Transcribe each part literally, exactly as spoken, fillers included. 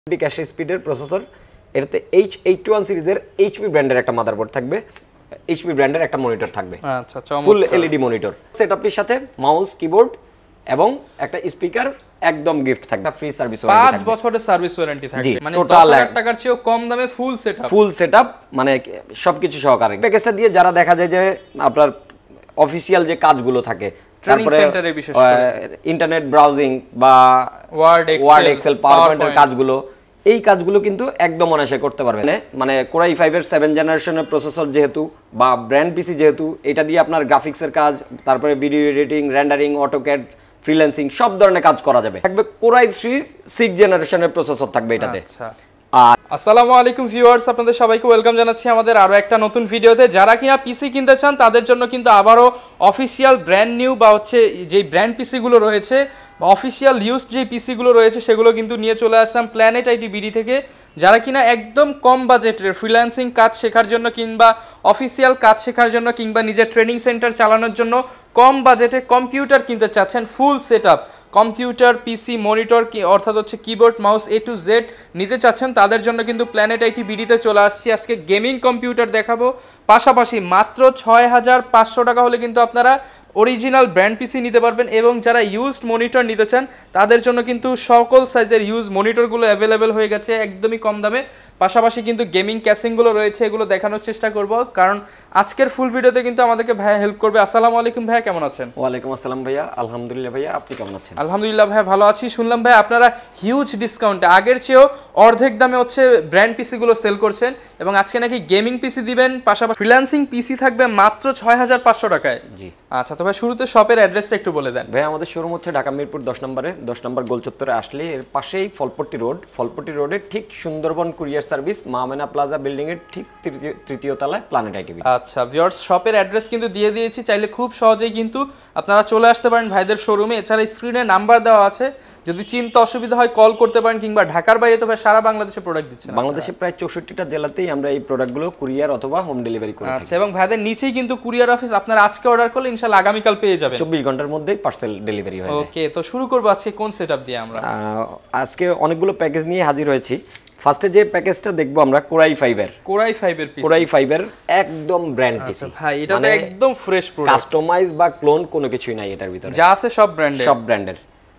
ক্যাশে স্পিডের প্রসেসর, এটাতে H eight one সিরিজের এইচপি ব্র্যান্ডের একটা মাদারবোর্ড থাকবে, এইচপি ব্র্যান্ডের একটা মনিটর থাকবে, আচ্ছা চমৎকার ফুল এলইডি মনিটর। সেটআপটির সাথে মাউস, কিবোর্ড এবং একটা স্পিকার একদম গিফট থাকবে, ফ্রি সার্ভিস ওয়ারেন্টি পাঁচ বছরের সার্ভিস ওয়ারেন্টি থাকবে, মানে দশ হাজার টাকার চেয়েও কম দামে ফুল সেটআপ ফুল সেটআপ মানে সবকিছু সহকারে। প্যাকেজটা দিয়ে যারা দেখা যায় যে আপনার অফিশিয়াল যে কাজগুলো থাকে, ট্রেনিং সেন্টারে বিশেষ করে ইন্টারনেট ব্রাউজিং বা ওয়ার্ড ওয়ার্ড এক্সেল পাওয়ারপয়েন্টের কাজগুলো, এই কাজগুলো কিন্তু একদম অনায়াসে করতে পারবেন। মানে কোর আই ফাইভ এর সেভেন জেনারেশনের প্রসেসর যেহেতু বা ব্র্যান্ড পিসি যেহেতু, এটা দিয়ে আপনার গ্রাফিক্সের কাজ, তারপরে video editing, rendering, AutoCAD, freelancing সব ধরনের কাজ করা যাবে। থাকবে কোর আই থ্রি সিক্স জেনারেশনের প্রসেসর থাকবে এটাতে। আচ্ছা, আসসালামু আলাইকুম ভিউয়ার্স, আপনাদের সবাইকে ওয়েলকাম জানাচ্ছি আমাদের আরো একটা নতুন ভিডিওতে। যারা কিনা পিসি কিনতে চান তাদের জন্য কিন্তু আবারও অফিসিয়াল ব্র্যান্ড নিউ বা হচ্ছে যেই ব্র্যান্ড পিসিগুলো রয়েছে, অফিসিয়াল ইউজড যে পিসিগুলো রয়েছে সেগুলো কিন্তু নিয়ে চলে আসলাম প্ল্যানেট আইটি বিডি থেকে। যারা কিনা একদম কম বাজেটের ফ্রিল্যান্সিং কাজ শেখার জন্য কিংবা অফিসিয়াল কাজ শেখার জন্য কিংবা নিজের ট্রেনিং সেন্টার চালানোর জন্য কম বাজেটে কম্পিউটার কিনতে চাচ্ছেন, full setup computer, PC, monitor কি অর্থাৎ হচ্ছে keyboard, mouse A to Z নিতে চাচ্ছেন, তাদের জন্য কিন্তু প্ল্যানেট আইটি বিডিতে চলে আসছি। আজকে গেমিং কম্পিউটার দেখাবো, পাশাপাশি মাত্র ছয় হাজার পাঁচশো টাকা হলে কিন্তু আপনারা অরিজিনাল ব্র্যান্ড পিসি নিতে পারবেন। এবং যারা ইউজড মনিটর নিতে চান তাদের জন্য কিন্তু সকল সাইজের ইউজ মনিটরগুলো অ্যাভেলেবেল হয়ে গেছে একদমই কম দামে। পাশাপাশি কিন্তু গেমিং ক্যাসিংগুলো রয়েছে, এগুলো দেখানোর চেষ্টা করব, কারণ আজকের ফুল ভিডিওতে কিন্তু আমাদেরকে ভাইয়া হেল্প করবে। আসসালামু আলাইকুম ভাইয়া, কেমন আছেন? ওয়ালাইকুম আসসালাম ভাইয়া, আলহামদুলিল্লাহ ভাইয়া, আপনি কেমন আছেন? আলহামদুলিল্লাহ ভাইয়া ভালো আছি। শুনলাম ভাই আপনারা হিউজ ডিসকাউন্টে, আগের চেয়েও অর্ধেক দামে হচ্ছে ব্র্যান্ড পিসিগুলো সেল করছেন, এবং আজকে নাকি গেমিং পিসি দিবেন, পাশাপাশি ফ্রিল্যান্সিং পিসি থাকবে মাত্র ছয় হাজার পাঁচশো টাকায়। জি আচ্ছা, তো ভাই শুরুতে শপের অ্যাড্রেসটা একটু বলে দেন। ভাই আমাদের শোরুম হচ্ছে ঢাকা মিরপুর দশ নম্বরে, দশ নম্বর গোল চত্বরে আসলে এর পাশেই ফলপট্টি রোড, ফলপট্টি রোডের ঠিক Sundarban courier service Mamena plaza building এর ঠিক তৃতীয় তলায় প্ল্যানেট আইটি বিডি। আচ্ছা ভিউয়ার্স, শপের অ্যাড্রেস কিন্তু দিয়ে দিয়েছি, চাইলে খুব সহজেই কিন্তু আপনারা চলে আসতে পারেন ভাইদের শোরুমে। এছাড়া স্ক্রিনে নাম্বার দেওয়া আছে, যদি চিন্তা অসুবিধা হয় কল করতে পারেন, কিংবা ঢাকার বাইরে তো ভাই সারা বাংলাদেশে প্রোডাক্ট দিচ্ছেন। বাংলাদেশে প্রায় চৌষট্টিটা জেলাতেই আমরা এই প্রোডাক্টগুলো কুরিয়ার অথবা হোম ডেলিভারি করি। আচ্ছা, এবং ভাইদের নিচেই কিন্তু কুরিয়ার অফিস, আপনারা আজকে অর্ডার করলে ইনশাআল্লাহ আগামীকাল পেয়ে যাবেন, চব্বিশ ঘন্টার মধ্যেই পার্সেল ডেলিভারি হয়ে যায়। ওকে, তো শুরু করব আজকে কোন সেটআপ দিয়ে আমরা? আজকে অনেকগুলো প্যাকেজ নিয়ে হাজির হয়েছি। ফার্স্টে যে প্যাকেজটা দেখবো আমরা কোর আই ফাইভ এর, কোর আই ফাইভ এর পিসি, কোর আই ফাইভ এর একদম ব্র্যান্ড পিসি ভাই, এটা তো একদম ফ্রেশ প্রোডাক্ট, কাস্টমাইজ বা ক্লোন কোনো কিছুই নাই এটার ভিতরে, যা আছে সব ব্র্যান্ডের, সব ব্র্যান্ডের।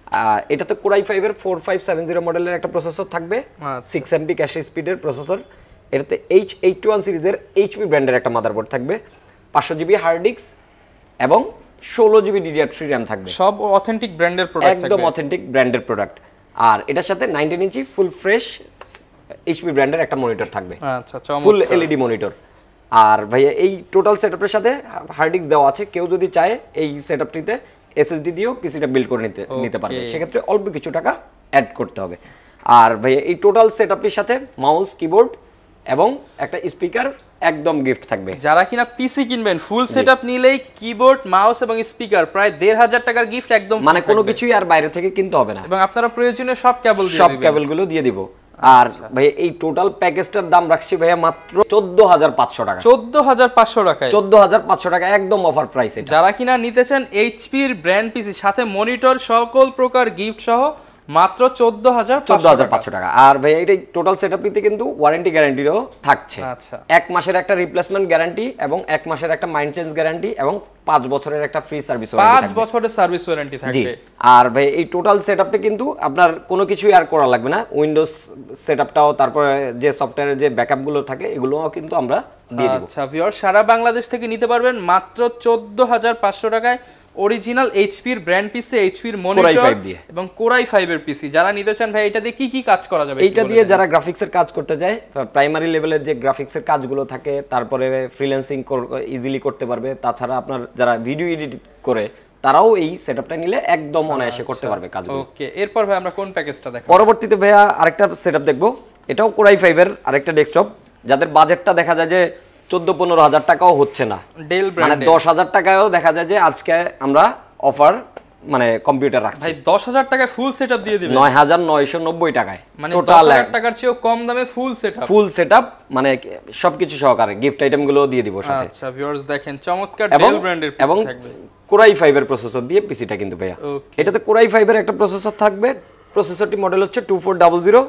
এটা তো কোর আই ফাইভ এর ফোর ফাইভ সেভেন জিরো মডেলের একটা প্রসেসর থাকবে, সিক্স এমবি ক্যাশে স্পিডের প্রসেসর। এটাতে এইচ এইট ওয়ান সিরিজের এইচপি ব্র্যান্ডের একটা মাদারবোর্ড থাকবে, পাঁচশো জিবি হার্ড ডিস্ক এবং ষোলো জিবি ডিডিআর থ্রি র্যাম থাকবে, সব অথেন্টিক ব্র্যান্ডের প্রোডাক্ট, একদম অথেন্টিক ব্র্যান্ডের প্রোডাক্ট। আর এটার সাথে nineteen inch full fresh HP ব্র্যান্ডের একটা মনিটর থাকবে, আচ্ছা চমৎকার ফুল এলইডি মনিটর। আর ভাইয়া এই টোটাল সেটআপের সাথে হার্ড ডিস্ক দেওয়া আছে, কেউ যদি চায় এই সেটআপটিতে এসএসডি দিয়েও পিসিটা বিল্ড করে নিতে নিতে পারবে, সেক্ষেত্রে অল্প কিছু টাকা অ্যাড করতে হবে। আর ভাইয়া এই টোটাল সেটআপটির সাথে মাউস, কিবোর্ড এবং একটা স্পিকার একদম গিফট থাকবে। যারা কিনা পিসি কিনবেন ফুল সেটআপ নিলেই কিবোর্ড, মাউস এবং স্পিকার প্রায় দেড় হাজার টাকার গিফট একদম, মানে কোনো কিছুই আর বাইরে থেকে কিনতে হবে না, এবং আপনারা প্রয়োজনীয় সব কেবল দিয়ে সব দিবেন, কেবলগুলো দিয়ে দিব। আর ভাই এই টোটাল প্যাকেজটার দাম রাখছি ভাইয়া মাত্র চোদ্দ হাজার পাঁচশো টাকা, চোদ্দ হাজার পাঁচশো টাকায়, চোদ্দ হাজার পাঁচশো টাকা একদম অফার প্রাইস। যারা কিনা নিতে চান এইচপির ব্র্যান্ড পিসি সাথে মনিটর সকল প্রকার গিফট সহ মাত্র চোদ্দ হাজার চোদ্দ হাজার পাঁচশো টাকা। আর ভাই এই টোটাল সেটআপ নিতে কিন্তু ওয়ারেন্টি গ্যারান্টিও থাকছে, আচ্ছা এক মাসের একটা রিপ্লেসমেন্ট গ্যারান্টি এবং এক মাসের একটা মাইন্ড চেঞ্জ গ্যারান্টি এবং পাঁচ বছরের একটা ফ্রি সার্ভিস ওয়ারেন্টি, পাঁচ বছরের সার্ভিস ওয়ারেন্টি থাকবে। আর ভাই এই টোটাল সেটআপে কিন্তু আপনার কোনো কিছুই আর করা লাগবে না, উইন্ডোজ সেটআপটাও, তারপরে যে সফটওয়্যারের যে ব্যাকআপগুলো থাকে এগুলোও কিন্তু আমরা দিয়ে দেব। আচ্ছা ভিউয়ার, সারা বাংলাদেশ থেকে নিতে পারবেন মাত্র চোদ্দ হাজার পাঁচশো টাকায় অরিজিনাল এইচপির ব্র্যান্ড পিসি, এইচপির মনিটর এবং কোর আই ফাইভ এর পিসি। যারা নিতে চান ভাই এটা দিয়ে কি কি কাজ করা যাবে? এইটা দিয়ে যারা গ্রাফিক্সের কাজ করতে যায়, প্রাইমারি লেভেলের যে গ্রাফিক্সের কাজগুলো থাকে, তারপরে ফ্রিল্যান্সিং ইজিলি করতে পারবে। তাছাড়া আপনার যারা ভিডিও এডিট করে তারাও এই সেটআপটা নিলে একদম অনায়াসে করতে পারবে কাজগুলো। ওকে, এরপর ভাই আমরা কোন প্যাকেজটা দেখাবো? পরবর্তীতে ভাইয়া আরেকটা সেটআপ দেখবো, এটাও কোর আই ফাইভ এর আরেকটা ডেস্কটপ, যাদের বাজেটটা দেখা যায় যে চোদ্দ পনেরো হাজার টাকাও হচ্ছে না, ডেল মানে ব্র্যান্ড দশ হাজার টাকায়ও দেখা যায় যে আজকে আমরা অফার মানে কম্পিউটার রাখছি ভাই দশ হাজার টাকায় ফুল সেটআপ দিয়ে দিবেন, নয় হাজার নয়শো নব্বই টাকায়, মানে দশ হাজার টাকার চেয়েও কম দামে ফুল সেটআপ, ফুল সেটআপ মানে সবকিছু সহকারে গিফট আইটেমগুলো দিয়ে দিব সাথে। আচ্ছা ভিউয়ার্স দেখেন, চমৎকার ডেল ব্র্যান্ডের পিসি থাকবে, কোর আই ফাইভ এর প্রসেসর দিয়ে পিসিটা কিন্তু ভাইয়া। এটাতে কোর আই ফাইভ এর একটা প্রসেসর থাকবে, প্রসেসরটি মডেল হচ্ছে টু ফোর ডাবল জিরো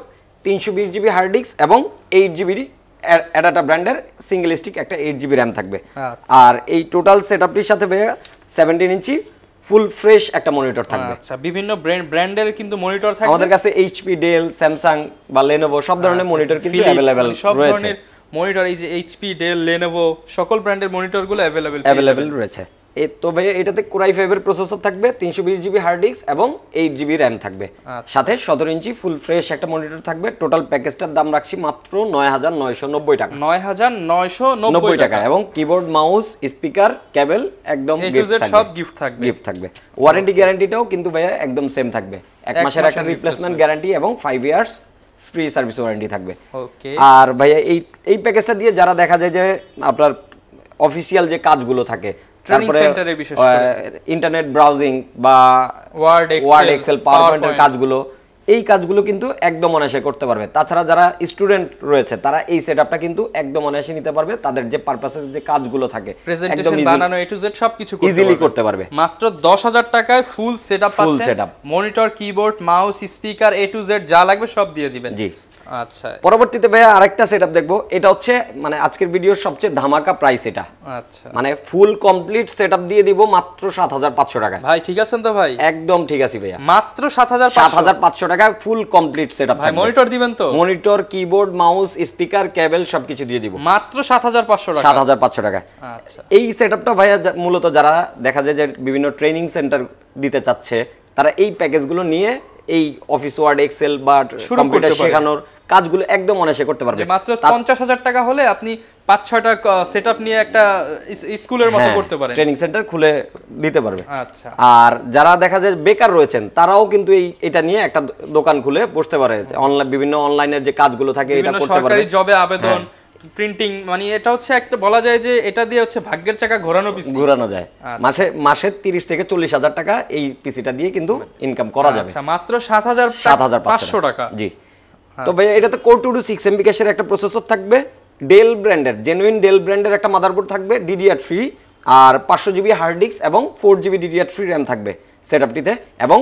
তিনশো বিশ জিবি হার্ড ডিস্ক এবং এইট জিবি অ্যাডাটা ব্র্যান্ডের সিঙ্গেল স্টিক একটা এইট জিবি র্যাম থাকবে। আর এই টোটাল সেটআপটির সাথে ভাইয়া সেভেন্টিন ইঞ্চি ফুল ফ্রেশ একটা মনিটর থাকবে। আচ্ছা, বিভিন্ন ব্র্যান্ড ব্র্যান্ডের কিন্তু মনিটর থাকবে আমাদের কাছে এইচপি, ডেল, স্যামসাং বা লেনোভো সব ধরনের মনিটর কিন্তু अवेलेबल সব রয়েছে। ধরনের মনিটর, এই যে এইচপি, ডেল, লেনোভো সকল ব্র্যান্ডের মনিটরগুলো अवेलेबल अवेलेबल রয়েছে। এই তো ভাই এটাতে কোরাই ফাইভ এর প্রসেসর থাকবে, তিনশো বিশ জিবি হার্ড ডিস্ক এবং এইট জিবি র্যাম থাকবে। সাথে সতেরো ইঞ্চি ফুল ফ্রেশ একটা মনিটর থাকবে। টোটাল প্যাকেজটার দাম রাখছি মাত্র নয় হাজার নয়শো নব্বই টাকা। নয় হাজার নয়শো নব্বই টাকা এবং কিবোর্ড, মাউস, স্পিকার, কেবল একদম এ টু জেড সব গিফট থাকবে। গিফট থাকবে। ওয়ারেন্টি গ্যারান্টিটাও কিন্তু ভাইয়া একদম সেম থাকবে। এক মাসের একটা রিপ্লেসমেন্ট গ্যারান্টি এবং five years free service warranty থাকবে। ওকে। আর ভাইয়া এই এই প্যাকেজটা দিয়ে যারা দেখা যায় যে আপনার অফিসিয়াল যে কাজগুলো থাকে, ট্রেনিং সেন্টারে বিশেষ করে ইন্টারনেট ব্রাউজিং বা ওয়ার্ড, ওয়ার্ড, এক্সেল, পাওয়ারপয়েন্টের কাজগুলো, এই কাজগুলো কিন্তু একদম অনায়াসে করতে পারবে। তাছাড়া যারা স্টুডেন্ট রয়েছে তারা এই সেটআপটা কিন্তু একদম অনায়াসে নিতে পারবে। তাদের যে পারপাসে যে কাজগুলো থাকে প্রেজেন্টেশন বানানো এ টু জেড সবকিছু করতে ইজিলি করতে পারবে। মাত্র দশ হাজার টাকায় ফুল সেটআপ পাচ্ছেন। Monitor, keyboard, mouse, speaker A to Z যা লাগবে সব দিয়ে দিবেন। জি। আচ্ছা, পরবর্তীতে ভাইয়া আরেকটা সেটআপ দেখবো। এটা হচ্ছে মানে আজকের ভিডিওর সবচেয়ে ধামাকা প্রাইস এটা। আচ্ছা, মানে ফুল কমপ্লিট সেটআপ দিয়ে দিব মাত্র সাত হাজার পাঁচশো টাকা। ভাই ঠিক আছেন তো ভাই? একদম ঠিক আছে ভাইয়া, মাত্র সাত হাজার পাঁচশো টাকা ফুল কমপ্লিট সেটআপ। ভাই মনিটর দিবেন তো? Monitor, keyboard, mouse, speaker, cable সবকিছু দিয়ে দিব মাত্র সাত হাজার পাঁচশো টাকা। সাত হাজার পাঁচশো টাকা। আচ্ছা, এই সেটআপটা ভাইয়া মূলত যারা দেখা যায় যে বিভিন্ন ট্রেনিং সেন্টার দিতে চাচ্ছে তারা এই প্যাকেজগুলো নিয়ে এই অফিস ওয়ার্ড, এক্সেল বা কম্পিউটার শেখানোর কাজগুলো একদম অনায়াসে করতে পারবে। মাত্র পঞ্চাশ হাজার টাকা হলে আপনি পাঁচ ছয়টা সেটআপ নিয়ে একটা স্কুলের মতো করতে পারেন, ট্রেনিং সেন্টার খুলে দিতে পারবে। আচ্ছা, আর যারা দেখা যায় বেকার রয়েছেন তারাও কিন্তু এই এটা নিয়ে একটা দোকান খুলে বসতে পারে। অনলাইন বিভিন্ন অনলাইনের যে কাজগুলো থাকে এটা করতে পারবে। সরকারি জবে আবেদন, প্রিন্টিং, মানে এটা হচ্ছে একটা বলা যায় যে এটা দিয়ে হচ্ছে ভাগ্যের চাকা ঘোরানো পিসি ঘোরানো যায়। মাসে মাসে তিরিশ থেকে চল্লিশ হাজার টাকা এই পিসিটা দিয়ে কিন্তু ইনকাম করা যাবে। আচ্ছা, মাত্র সাত হাজার পাঁচশো টাকা। জি। তো ভাই এটাতে core two two six MB ক্যাশের একটা প্রসেসর থাকবে, ডেল ব্র্যান্ডের জেনুইন ডেল ব্র্যান্ডের একটা মাদারবোর্ড থাকবে, ডিডিআর থ্রি, আর পাঁচশো জিবি হার্ড ডিস্ক এবং four GB DDR three RAM থাকবে সেটআপটিতে, এবং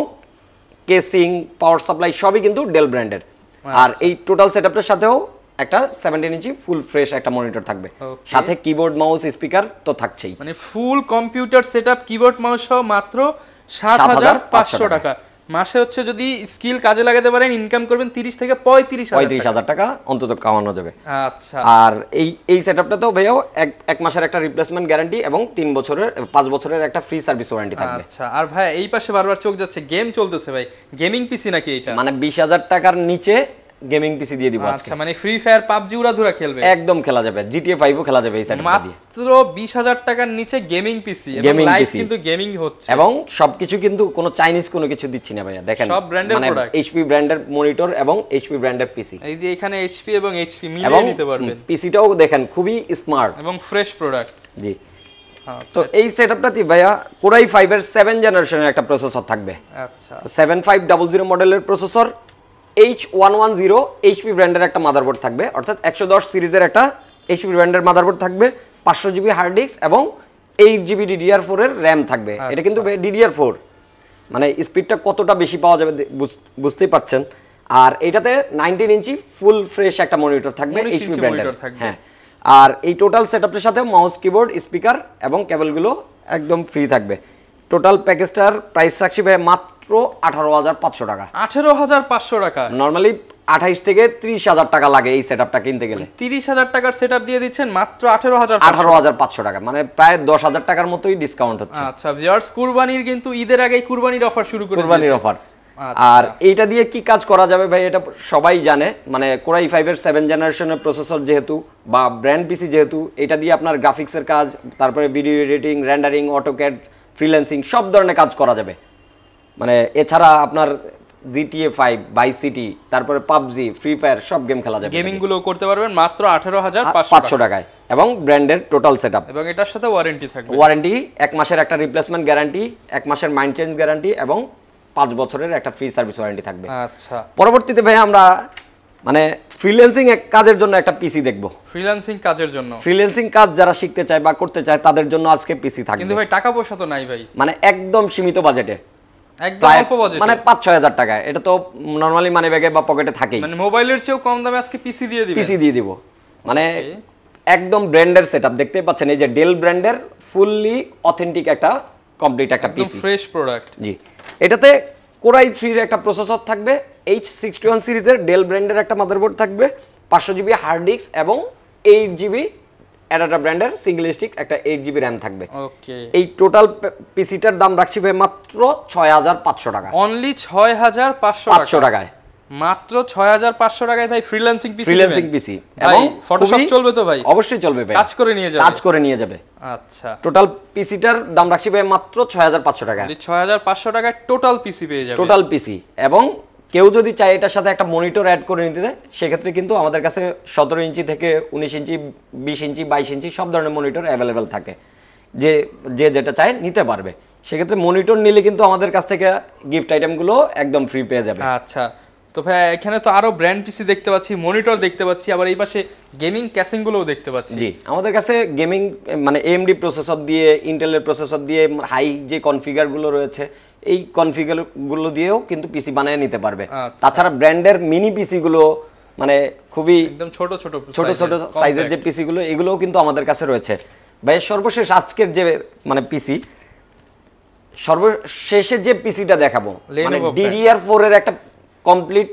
কেসিং, পাওয়ার সাপ্লাই সবই কিন্তু ডেল ব্র্যান্ডের। আর এই টোটাল সেটআপটার সাথেও একটা সেভেন্টিন ইঞ্চি ফুল ফ্রেশ একটা মনিটর থাকবে, সাথে কিবোর্ড, মাউস, স্পিকার তো থাকছেই। মানে full computer setup, keyboard, mouse সহ মাত্র সাত হাজার পাঁচশো টাকা। মাসে হচ্ছে যদি স্কিল কাজে লাগাতে পারেন ইনকাম করবেন তিরিশ থেকে পঁয়ত্রিশ হাজার টাকা অন্তত কামানো যাবে। আচ্ছা, আর এই এই সেটআপটাতেও ভাইয়াও এক এক মাসের একটা রিপ্লেসমেন্ট গ্যারান্টি এবং তিন বছরের পাঁচ বছরের একটা ফ্রি সার্ভিস ওয়ারেন্টি থাকবে। আচ্ছা, আর ভাই এই পাশে বারবার চোখ যাচ্ছে, গেম চলতেছে ভাই, গেমিং পিসি নাকি এটা? মানে বিশ হাজার টাকার নিচে গেমিং পিসি দিয়ে দিব আজকে। আচ্ছা, মানে ফ্রি ফায়ার, পাবজি উড়াধুরা খেলবে? একদম খেলা যাবে, জিটিএ ফাইভ ও খেলা যাবে এই সেটআপটা দিয়ে। মাত্র বিশ হাজার টাকার নিচে গেমিং পিসি এবং গেমিং লাইভ পিসি কিন্তু গেমিং হচ্ছে, এবং সবকিছু কিন্তু কোনো চাইনিজ কোনো কিছু দিচ্ছি না ভাইয়া। দেখেন সব ব্র্যান্ডের প্রোডাক্ট, এইচপি ব্র্যান্ডের মনিটর এবং এইচপি ব্র্যান্ডের পিসি। এই যে এখানে এইচপি এবং এইচপি মিলিয়ে নিতে পারবেন। পিসিটাও দেখেন খুবই স্মার্ট এবং ফ্রেশ প্রোডাক্ট। জি। তো এই সেটআপটাতে ভাইয়া কোরাই ফাইভ এর সেভেন জেনারেশনের একটা প্রসেসর থাকবে। আচ্ছা, সেভেন ফাইভ ডাবল জিরো মডেলের processor, H one one zero HP ব্র্যান্ডের একটা মাদারবোর্ড থাকবে, অর্থাৎ একশো দশ সিরিজের একটা এইচপি ব্র্যান্ডের মাদারবোর্ড থাকবে, পাঁচশো জিবি হার্ড ডিস্ক এবং এইট জিবি ডিডিআর ফোর এর র্যাম থাকবে। এটা কিন্তু ডিডিআর ফোর, মানে স্পিডটা কতটা বেশি পাওয়া যাবে বুঝতেই পারছেন। আর এটাতে নাইনটিন ইঞ্চি ফুল ফ্রেশ একটা মনিটর থাকবে এইচপি ব্র্যান্ডের। হ্যাঁ, আর এই টোটাল সেটআপটার সাথে মাউস, কিবোর্ড, স্পিকার এবং কেবলগুলো একদম ফ্রি থাকবে। টোটাল প্যাকেজটার প্রাইস রাখছি ভাই মাত্র আঠারো হাজার পাঁচশো টাকা। আঠারো হাজার পাঁচশো টাকা? নরমালি আঠাইশ থেকে ত্রিশ হাজার টাকা লাগে এই সেটআপটা কিনতে গেলে। তিরিশ হাজার টাকার সেটআপ দিয়ে দিচ্ছেন মাত্র আঠারো হাজার আঠারো হাজার পাঁচশো টাকা, মানে প্রায় দশ হাজার টাকার মতোই ডিসকাউন্ট হচ্ছে। আচ্ছা ভিউয়ার্স, কুরবানির কিন্তু ঈদের আগেই কুরবানির অফার শুরু করে কুরবানির অফার। আর এইটা দিয়ে কি কাজ করা যাবে ভাই এটা সবাই জানে, মানে কোরাই ফাইভ এর সেভেন জেনারেশনের প্রসেসর যেহেতু বা ব্র্যান্ড পিসি যেহেতু, এটা দিয়ে আপনার গ্রাফিক্সের কাজ, তারপরে video editing, rendering, AutoCAD, freelancing সব ধরনের কাজ করা যাবে। মানে এছাড়া আপনার জিটিএ ফাইভ, ভাইস সিটি, তারপরে পাবজি, ফ্রি ফায়ার সব গেম খেলা যাবে। গেমিং গুলো করতে পারবেন মাত্র আঠারো হাজার পাঁচশো টাকায় এবং ব্র্যান্ডের টোটাল সেটআপ, এবং এটার সাথে ওয়ারেন্টি থাকবে। ওয়ারেন্টি এক মাসের একটা রিপ্লেসমেন্ট গ্যারান্টি, এক মাসের মাইন্ড চেঞ্জ গ্যারান্টি এবং পাঁচ বছরের একটা ফ্রি সার্ভিস ওয়ারেন্টি থাকবে। আচ্ছা, পরবর্তীতে ভাই আমরা মানে ফ্রিল্যান্সিং এক কাজের জন্য একটা পিসি দেখব। ফ্রিল্যান্সিং কাজের জন্য, ফ্রিল্যান্সিং কাজ যারা শিখতে চায় বা করতে চায় তাদের জন্য আজকে পিসি থাকবে। কিন্তু ভাই টাকা পয়সা তো নাই ভাই, মানে একদম সীমিত বাজেটে, একদম অল্প বাজেট, মানে পাঁচ ছয় হাজার টাকা। এটা তো নরমালি মানি ব্যাগে বা পকেটে থাকেই। মানে মোবাইলের চেয়েও কম দামে আজকে পিসি দিয়ে দিবেন? পিসি দিয়ে দিব, মানে একদম ব্র্যান্ডের সেটআপ। দেখতেই পাচ্ছেন এই যে ডেল ব্র্যান্ডের ফুললি অথেন্টিক একটা কমপ্লিট একটা পিসি, ফ্রেশ প্রোডাক্ট। জি, এটাতে কোরাই থ্রির একটা প্রসেসর থাকবে, এইচ সিক্সটি ওয়ান সিরিজের ডেল ব্র্যান্ডের একটা মাদারবোর্ড থাকবে, পাঁচশো জিবি হার্ড ডিস্ক এবং এইট জিবি অ্যাডাটা ব্র্যান্ডের সিঙ্গেল স্টিক একটা এইট জিবি র্যাম থাকবে। ওকে, এই টোটাল পিসিটার দাম রাখছি ভাই মাত্র ছয় হাজার পাঁচশো টাকা। অনলি ছয় হাজার পাঁচশো পাঁচশো টাকায়, মাত্র ছয় হাজার পাঁচশো টাকায় ভাই ফ্রিল্যান্সিং পিসি। ফ্রিল্যান্সিং পিসি এবং ফটোশপ চলবে তো ভাই? অবশ্যই চলবে ভাই, কাজ করে নিয়ে যাবে, কাজ করে নিয়ে যাবে। আচ্ছা, টোটাল পিসিটার দাম রাখছি ভাই মাত্র ছয় হাজার পাঁচশো টাকা। ছয় হাজার পাঁচশো টাকায় টোটাল পিসি পেয়ে যাবে, টোটাল পিসি। এবং কেউ যদি চায় এটার সাথে একটা মনিটর অ্যাড করে নিতে, সেক্ষেত্রে কিন্তু আমাদের কাছে সতেরো ইঞ্চি থেকে উনিশ ইঞ্চি, বিশ ইঞ্চি, বাইশ ইঞ্চি সব ধরনের মনিটর অ্যাভেলেবেল থাকে, যে যে যেটা চায় নিতে পারবে। সেক্ষেত্রে মনিটর নিলে কিন্তু আমাদের কাছ থেকে গিফট আইটেমগুলো একদম ফ্রি পেয়ে যাবে। আচ্ছা, তো ভাই এখানে তো আরো ব্র্যান্ড পিসি দেখতে পাচ্ছি, মনিটর দেখতে পাচ্ছি, আবার এই পাশে গেমিং ক্যাসিংগুলোও দেখতে পাচ্ছি। জি, আমাদের কাছে গেমিং মানে এএমডি প্রসেসর দিয়ে, ইন্টেলের প্রসেসর দিয়ে হাই যে কনফিগারগুলো রয়েছে, এই কনফিগারগুলো দিয়েও কিন্তু পিসি বানিয়ে নিতে পারবে। তাছাড়া ব্র্যান্ডের মিনি পিসিগুলো মানে খুবই একদম ছোট ছোট ছোট ছোট সাইজের যে পিসিগুলো, এগুলোও কিন্তু আমাদের কাছে রয়েছে। ভাই সর্বশেষ আজকের যে মানে পিসি, সর্বশেষে যে পিসিটা দেখাবো মানে ডিডিআর ফোর এর একটা কমপ্লিট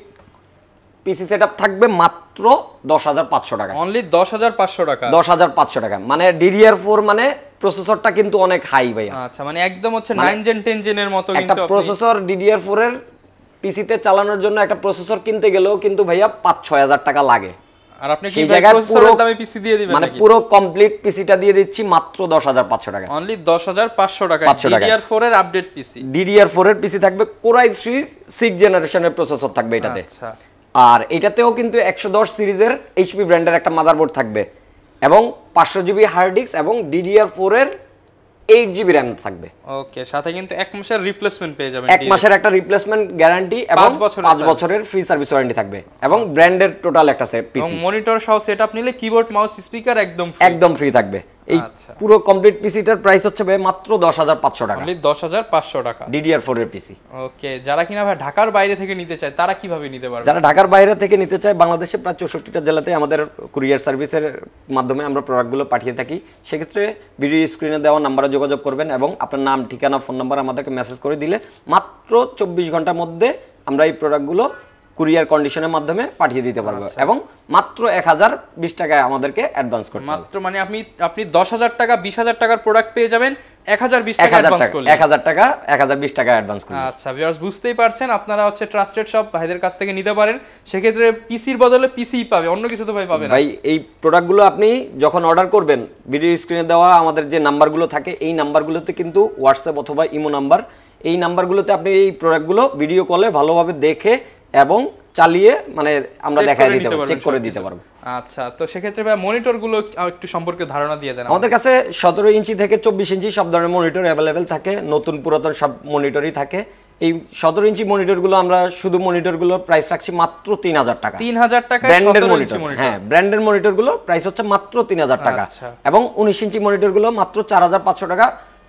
পিসি সেটআপ থাকবে মাত্র দশ হাজার পাঁচশো টাকা। অনলি দশ হাজার পাঁচশো টাকা? দশ হাজার পাঁচশো টাকা। মানে ডিডিআর ফোর মানে প্রসেসরটা কিন্তু অনেক হাই ভাইয়া। আচ্ছা, মানে একদম হচ্ছে নাইন জেন টেন জেনের মতো কিন্তু একটা প্রসেসর ডিডিআর ফোর এর পিসিতে চালানোর জন্য একটা প্রসেসর কিনতে গেলেও কিন্তু ভাইয়া পাঁচ ছয় হাজার টাকা লাগে। আর আপনি কি প্রসেসরের দামে পিসি দিয়ে দিবেন? মানে পুরো কমপ্লিট পিসিটা দিয়ে দিচ্ছি মাত্র দশ হাজার পাঁচশো টাকা। অনলি দশ হাজার পাঁচশো টাকা ডিডিআর ফোর এর আপডেট পিসি। ডিডিআর ফোর এর পিসি থাকবে, কোরাই থ্রি সিক্স জেনারেশনের প্রসেসর থাকবে এটাতে। আচ্ছা, আর এটাতেও কিন্তু একশো দশ সিরিজের এইচপি ব্র্যান্ডের একটা মাদারবোর্ড থাকবে এবং পাঁচশো জিবি হার্ড ডিস্ক এবং ডিডিআর ফোর এর এইট জিবি র্যাম থাকবে। ওকে, সাথে কিন্তু এক মাসের রিপ্লেসমেন্ট পেয়ে যাবেন, এক মাসের একটা রিপ্লেসমেন্ট গ্যারান্টি এবং পাঁচ বছরের ফ্রি সার্ভিস ওয়ারেন্টি থাকবে এবং ব্র্যান্ডের টোটাল একটা সেট পিসি, মনিটর সহ সেটআপ নিলে কিবোর্ড মাউস স্পিকার একদম ফ্রি, একদম ফ্রি থাকবে। এই পুরো কমপ্লিট পিসিটার প্রাইস হচ্ছে ভাই মাত্র দশ হাজার পাঁচশো টাকা। অনলি দশ হাজার পাঁচশো টাকা ডিডিআর ফোর এর পিসি। ওকে, যারা কিনা ভাই ঢাকার বাইরে থেকে নিতে চায় তারা কিভাবে নিতে পারবে? যারা ঢাকার বাইরে থেকে নিতে চায়, বাংলাদেশে প্রায় চৌষট্টিটা জেলাতে আমাদের কুরিয়ার সার্ভিসের মাধ্যমে আমরা প্রোডাক্টগুলো পাঠিয়ে থাকি। সেক্ষেত্রে ভিডিও স্ক্রিনে দেওয়া নাম্বারে যোগাযোগ করবেন এবং আপনার নাম, ঠিকানা, ফোন নাম্বার আমাদেরকে মেসেজ করে দিলে মাত্র চব্বিশ ঘন্টার মধ্যে আমরা এই প্রোডাক্টগুলো কুরিয়ার কন্ডিশনের মাধ্যমে পাঠিয়ে দিতে পারবো এবং মাত্র এক হাজার বিশ টাকায় আমাদেরকে অ্যাডভান্স করতে হবে। মাত্র মানে আপনি আপনি দশ হাজার টাকা বিশ হাজার টাকার প্রোডাক্ট পেয়ে যাবেন এক হাজার বিশ টাকা অ্যাডভান্স করলে। এক হাজার টাকা এক হাজার বিশ টাকা অ্যাডভান্স করলে। আচ্ছা ভিউয়ার্স, বুঝতেই পারছেন, আপনারা হচ্ছে ট্রাস্টেড সব ভাইদের কাছ থেকে নিতে পারেন। সেক্ষেত্রে পিসির বদলে পিসি পাবে, অন্য কিছু তো ভাই পাবে না। ভাই এই প্রোডাক্টগুলো আপনি যখন অর্ডার করবেন, ভিডিও স্ক্রিনে দেওয়া আমাদের যে নাম্বারগুলো থাকে, এই নাম্বারগুলোতে কিন্তু হোয়াটসঅ্যাপ অথবা ইমো নাম্বার, এই নাম্বারগুলোতে আপনি এই প্রোডাক্টগুলো ভিডিও কলে ভালোভাবে দেখে এবং চালিয়ে মানে আমরা দেখাই দিতে পারবো, চেক করে দিতে পারবো। আচ্ছা, তো সেক্ষেত্রে ভাই মনিটরগুলো একটু সম্পর্কে ধারণা দিয়ে দেন। আমাদের কাছে সতেরো ইঞ্চি থেকে চব্বিশ ইঞ্চি সব ধরনের মনিটর অ্যাভেলেবেল থাকে, নতুন পুরাতন সব মনিটরই থাকে। এই সতেরো ইঞ্চি মনিটরগুলো আমরা শুধু মনিটরগুলোর প্রাইস রাখছি মাত্র তিন হাজার টাকা। তিন হাজার টাকা ব্র্যান্ডের মনিটর, হ্যাঁ ব্র্যান্ডের মনিটরগুলো প্রাইস হচ্ছে মাত্র তিন হাজার টাকা এবং উনিশ ইঞ্চি মনিটরগুলো মাত্র চার হাজার পাঁচশো টাকা,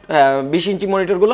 বিশ ইঞ্চি মনিটরগুলো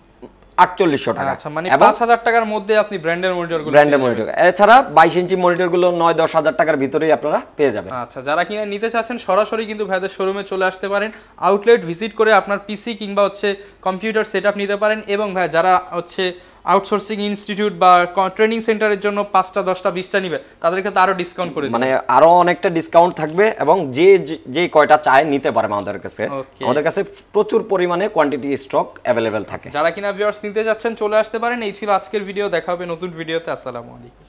আটচল্লিশশো টাকা। আচ্ছা, মানে পাঁচ হাজার টাকার মধ্যে আপনি ব্র্যান্ডের মনিটরগুলো, ব্র্যান্ডের মনিটর। এছাড়া বাইশ ইঞ্চি মনিটরগুলো নয় দশ হাজার টাকার ভিতরেই আপনারা পেয়ে যাবেন। আচ্ছা, যারা কিনা নিতে চাচ্ছেন সরাসরি কিন্তু ভাইদের শোরুমে চলে আসতে পারেন, আউটলেট ভিজিট করে আপনার পিসি কিংবা হচ্ছে কম্পিউটার সেটআপ নিতে পারেন। এবং ভাই যারা হচ্ছে আউটসোর্সিং ইনস্টিটিউট বা ট্রেনিং সেন্টারের জন্য পাঁচটা দশটা বিশটা নিবে, তাদেরকে তো আরো ডিসকাউন্ট করে দিবেন, মানে আরো অনেকটা ডিসকাউন্ট থাকবে এবং যে যে কয়টা চায় নিতে পারে আমাদের কাছে। আমাদের কাছে প্রচুর পরিমাণে কোয়ান্টিটি স্টক অ্যাভেলেবেল থাকে। যারা কিনা ভিউয়ার্স নিতে যাচ্ছেন চলে আসতে পারেন। এই ছিল আজকের ভিডিও, দেখা হবে নতুন ভিডিওতে। আসসালামু আলাইকুম।